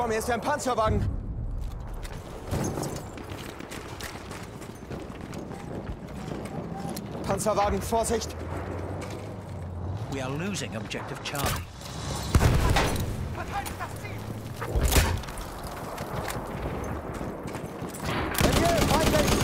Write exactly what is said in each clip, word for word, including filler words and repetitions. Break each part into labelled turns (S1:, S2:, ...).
S1: Vor mir ist ein Panzerwagen. Panzerwagen, Vorsicht!
S2: We are losing objective Charlie.
S1: Verteidigt das Ziel! Milieu, feindlich!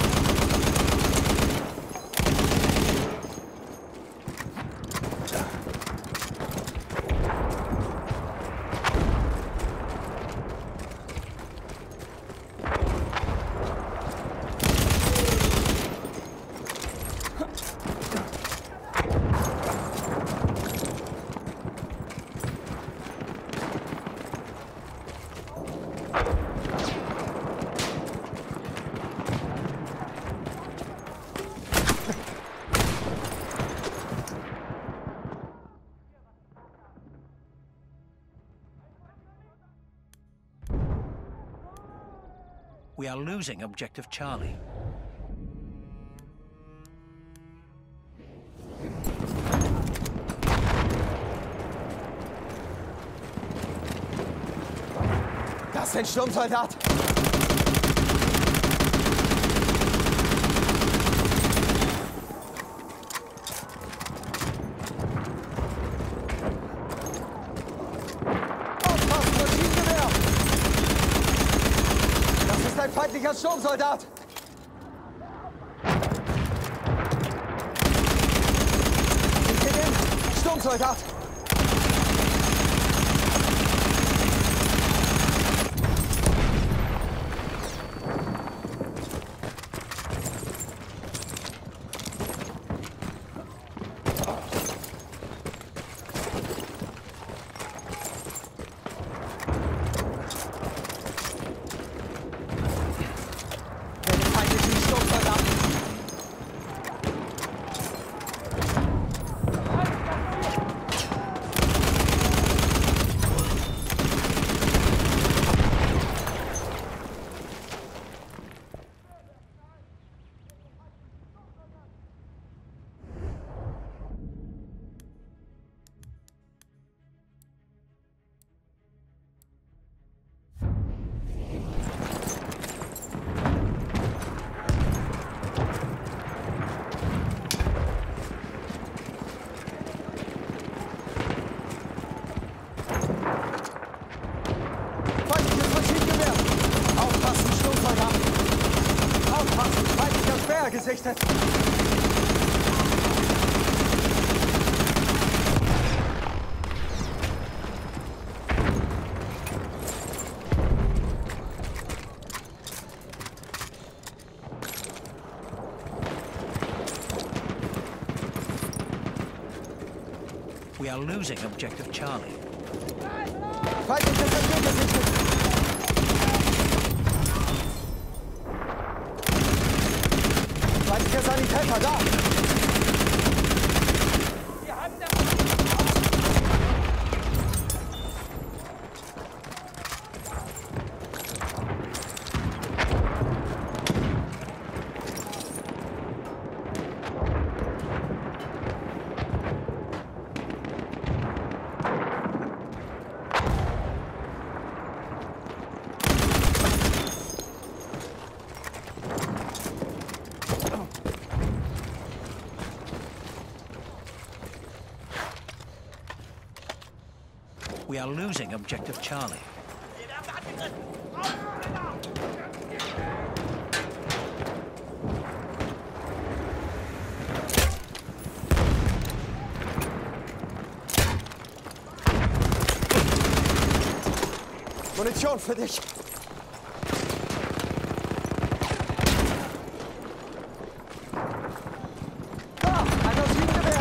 S2: We are losing objective Charlie.
S1: Das ist ein Sturmsoldat! Aufpassen, Maschinengewehr! Das ist ein feindlicher Sturmsoldat! Ich bin in! Sturmsoldat! Gesichtet.
S2: We are losing objective Charlie.
S1: Feindliches Visier gesichtet. Feindlicher Sanitäter da! Wir haben der
S2: We are losing objective Charlie.
S1: Munition für dich! Da! Ein Maschinengewehr!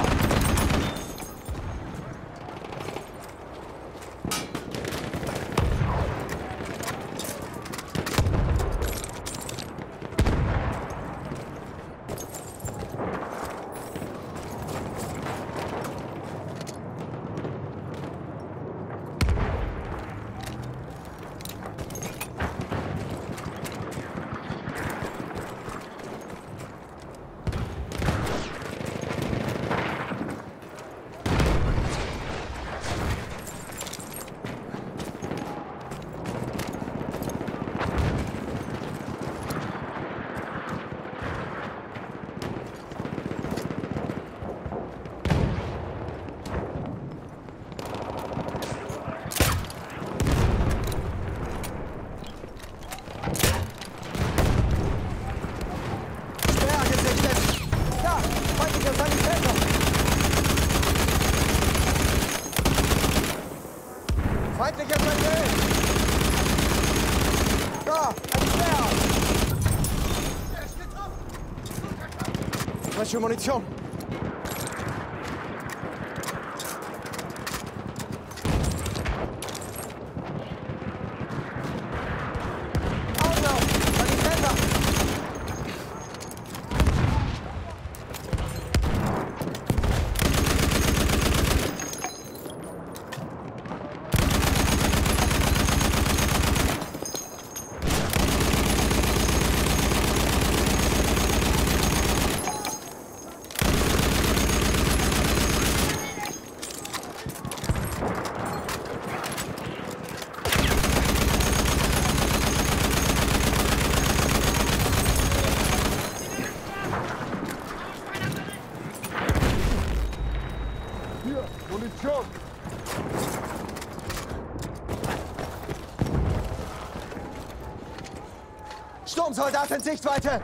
S1: Frische Munition. Auslauf! An die Felder!
S3: Munition!
S1: Sturmsoldat in Sichtweite!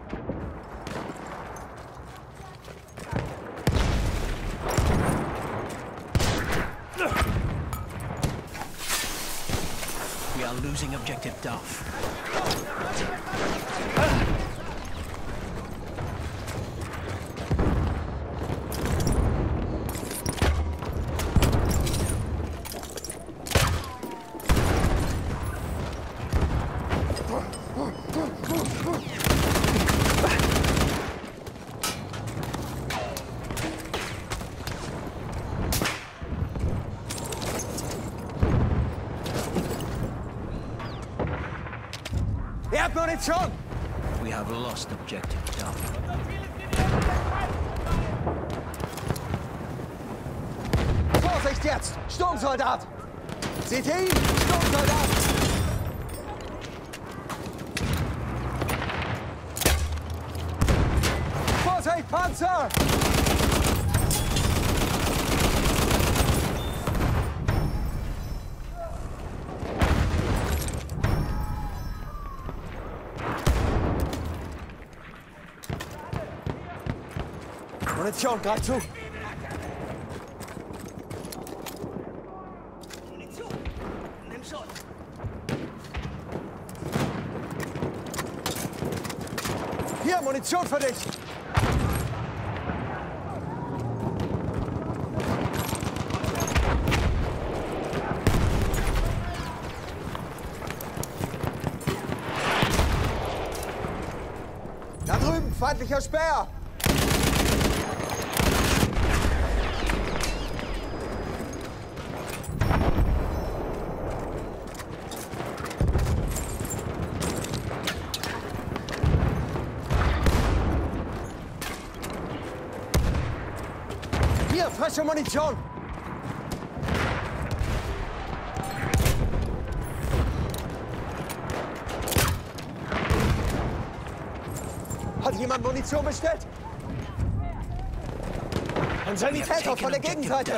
S2: We are losing objective Duff.
S1: Ihr habt Munition!
S2: We have lost objective Duff.
S1: Vorsicht jetzt! Sturmsoldat! Seht ihr ihn? Sturmsoldat! Vorsicht, Panzer! Munition, greif zu!
S4: Munition! Nimm schon!
S1: Hier, Munition für dich! Da drüben, feindlicher Speer! Hier, frische Munition! Hat jemand Munition bestellt? Ein Sanitäter von der Gegenseite!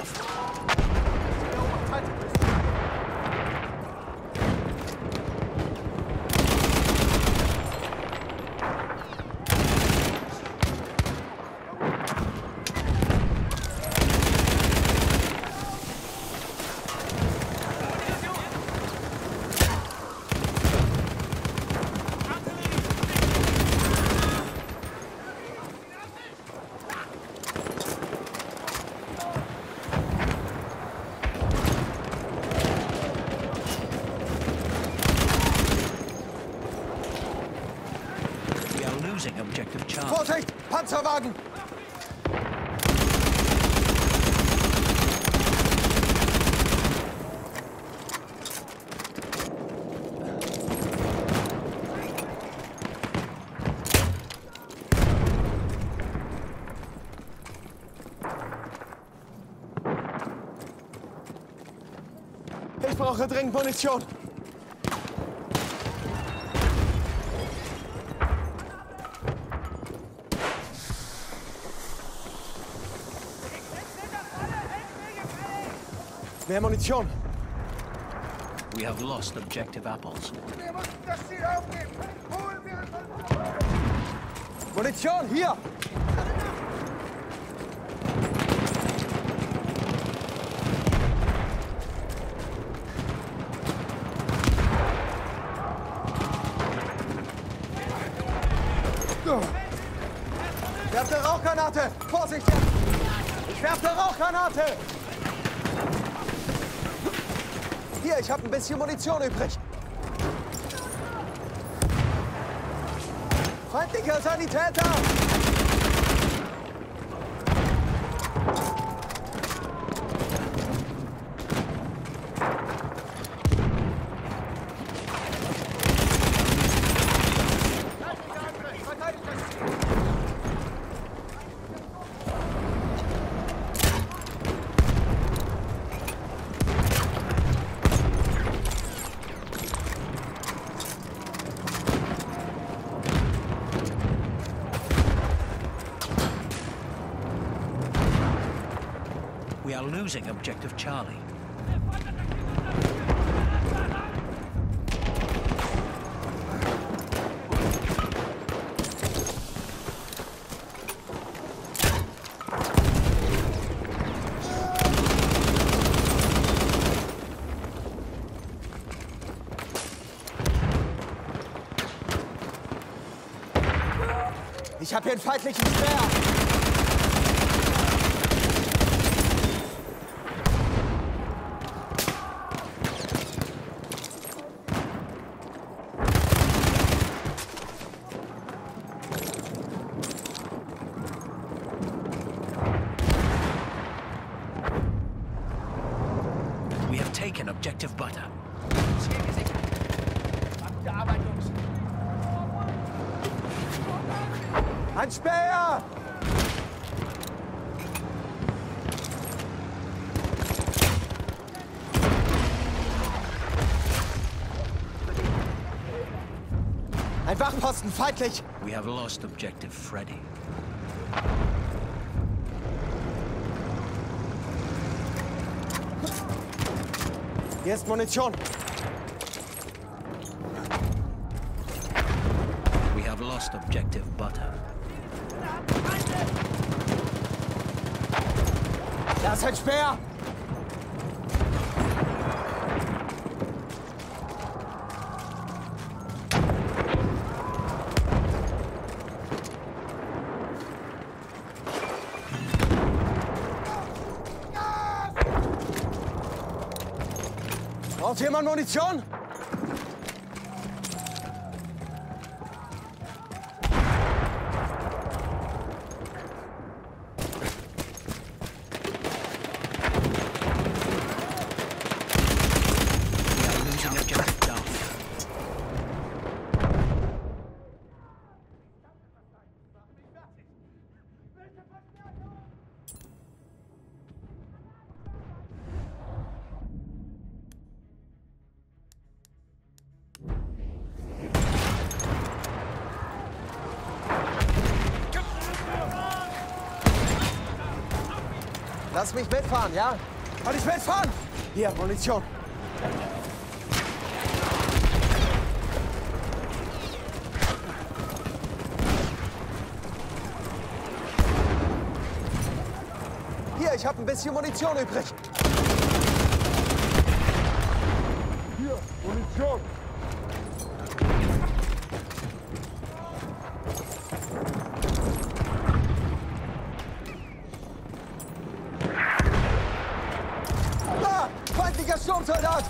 S2: Losing objective Charlie.
S1: Vorsicht! Panzerwagen! Ich brauche dringend Munition. Mehr Munition.
S2: We have lost objective Apples.
S3: Wir müssen das Ziel aufgeben! Holen wir es!
S1: Munition, hier! Der werfe eine Rauchgranate! Vorsicht! Ich werfe eine Rauchgranate! Hier, ich habe ein bisschen Munition übrig. Feindlicher Sanitäter!
S2: We are losing objective Charlie.
S1: Ich habe hier einen feindlichen Speer!
S2: We have taken objective butter.
S4: Ziel gesichert. Gute Arbeit, Jungs.
S1: Ein Speer! Ein Wachposten, feindlich!
S2: We have lost objective Freddy.
S1: Hier ist Munition.
S2: We have lost objective butter.
S1: Da ist ein Speer! Braucht jemand Munition? Lass mich mitfahren, ja? Kann ich mitfahren? Hier, Munition. Hier, ich habe ein bisschen Munition übrig.
S3: Hier, Munition!
S1: Ah, feindlicher Sturmsoldat!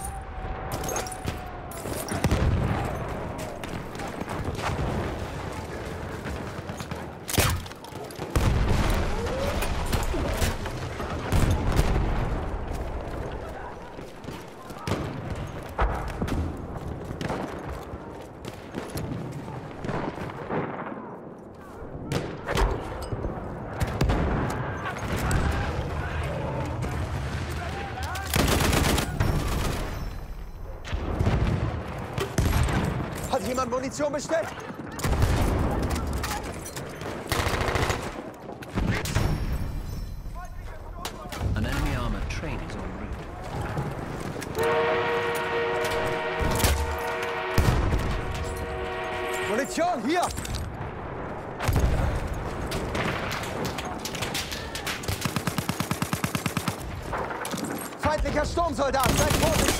S1: Hat jemand Munition bestellt?
S2: An enemy armored train is en route.
S1: Munition, hier! Feindlicher Sturmsoldat, seid vorsichtig!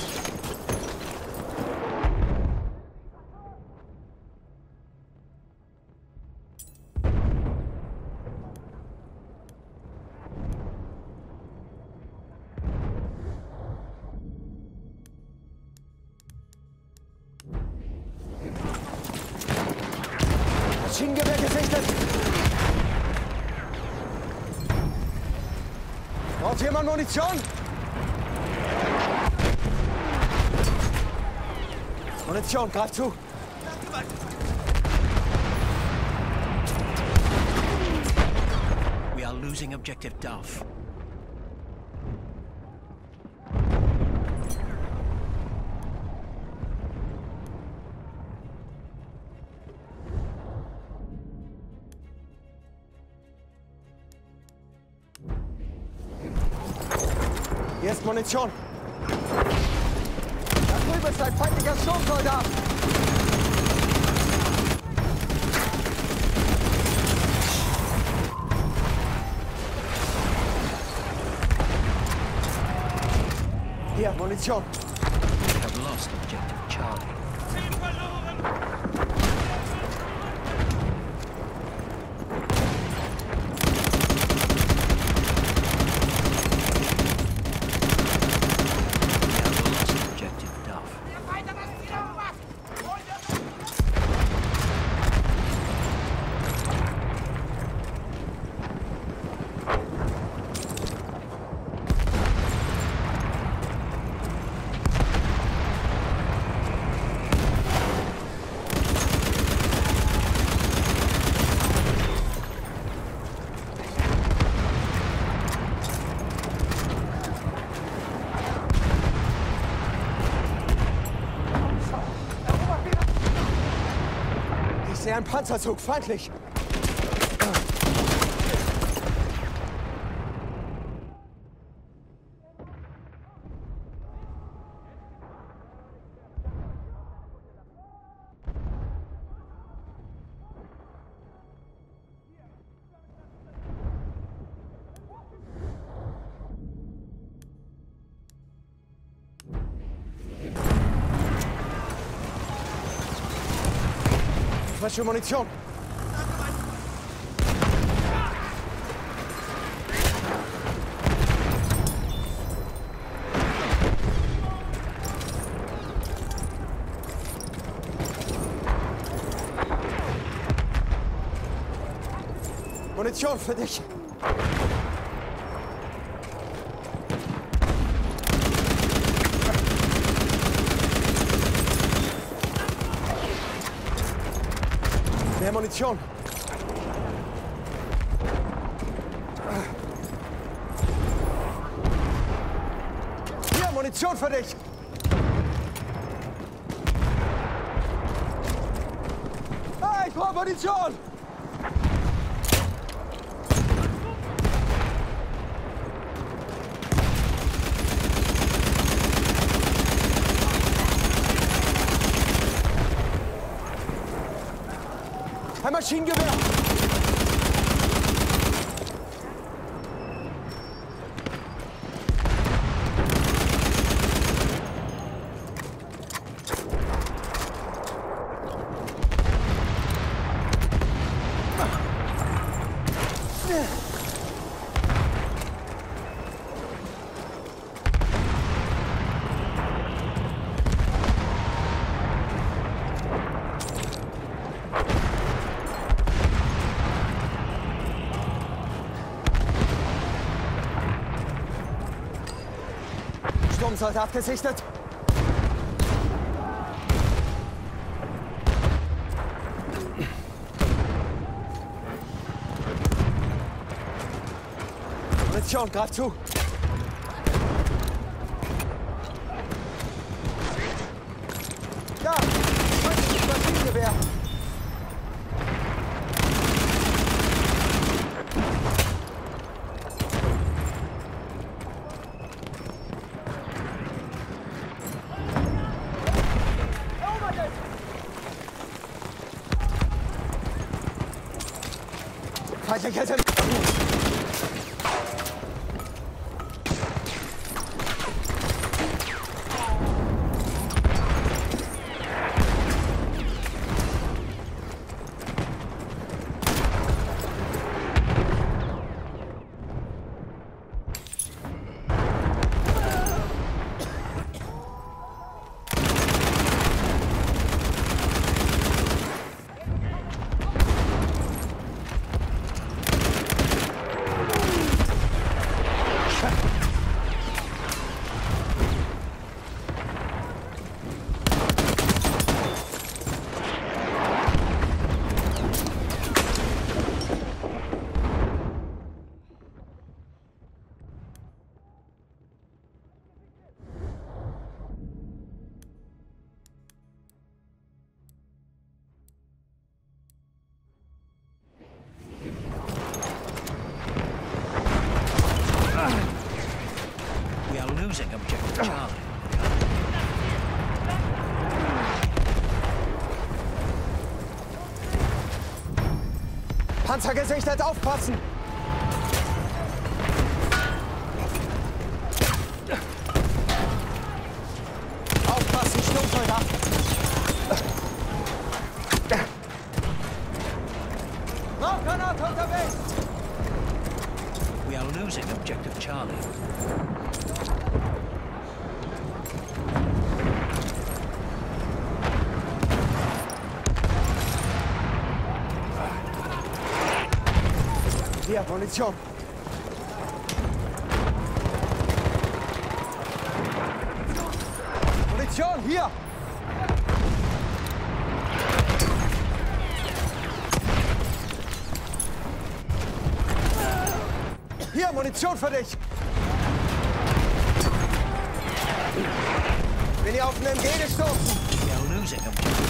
S1: Maschinengewehr gesichtet. Braucht jemand Munition? Munition, greif zu.
S2: We are losing objective Duff.
S1: Hier ist Munition. Da drüben ist ein feindlicher Sturmsoldat. Hier, Munition.
S2: We have lost objective Charlie.
S1: Ich sehe einen Panzerzug, feindlich. Frische Munition. Munition für dich. Mehr Munition. Hier, Munition für dich. Hey, ich brauche Munition. Ein Maschinengewehr! Sturmsoldat gesichtet. Munition, greif zu. Da, feindliches Maschinengewehr. Feindliche sind... Panzer gesichtet, aufpassen! Aufpassen, Sturmsoldat! Rauchgranate unterwegs!
S2: We are losing objective Charlie.
S1: Hier, Munition! Munition, hier! Hier, Munition für dich! Bin hier auf einen M G gestoßen!
S2: We are losing objective.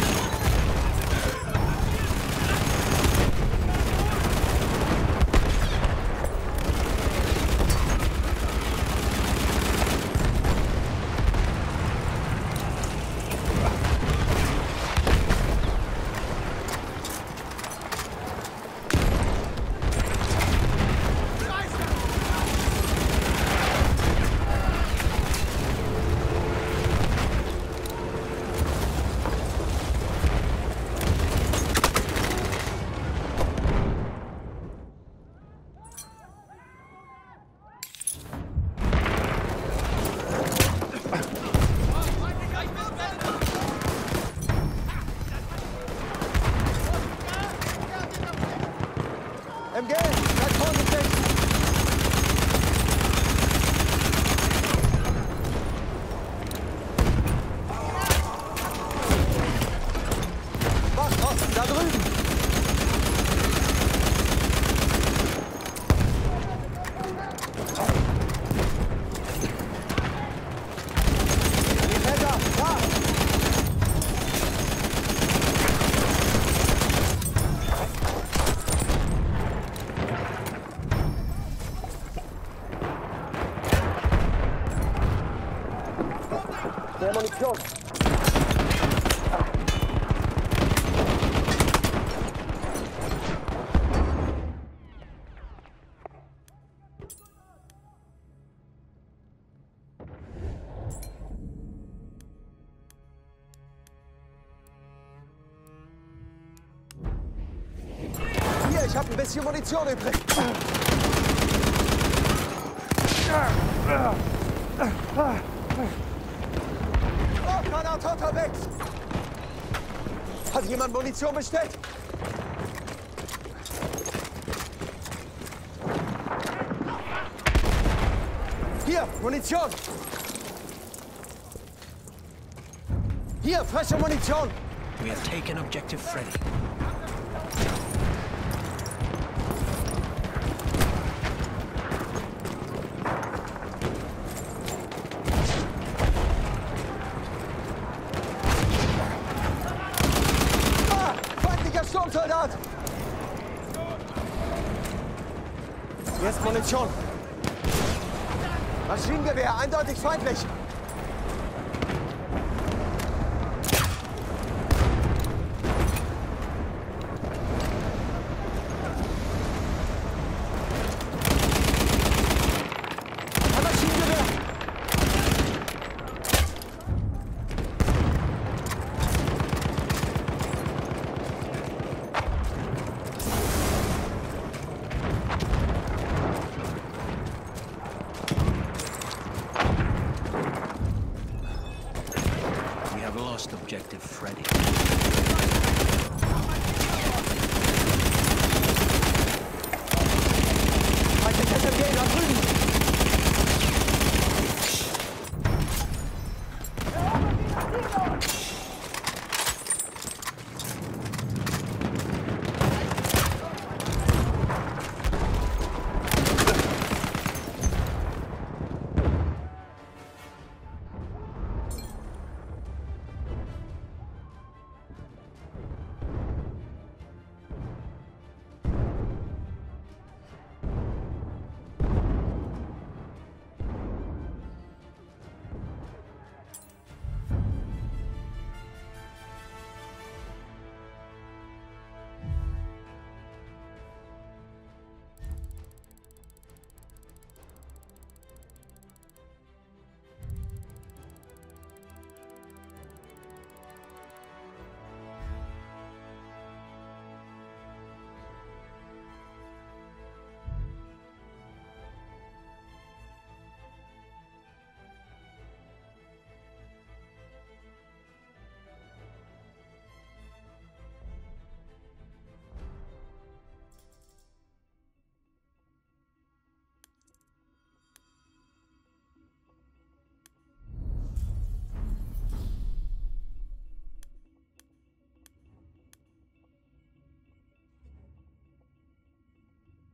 S1: M G, seid vorsichtig! Wachposten, da drüben! Die Felder, da! Mehr Munition. Hier, ich habe ein bisschen Munition übrig. Granate unterwegs! Hat jemand Munition bestellt? Hier, Munition! Hier, frische Munition!
S2: We have taken objective Freddy.
S1: Sturmsoldat! Hier ist Munition. Maschinengewehr, eindeutig feindlich.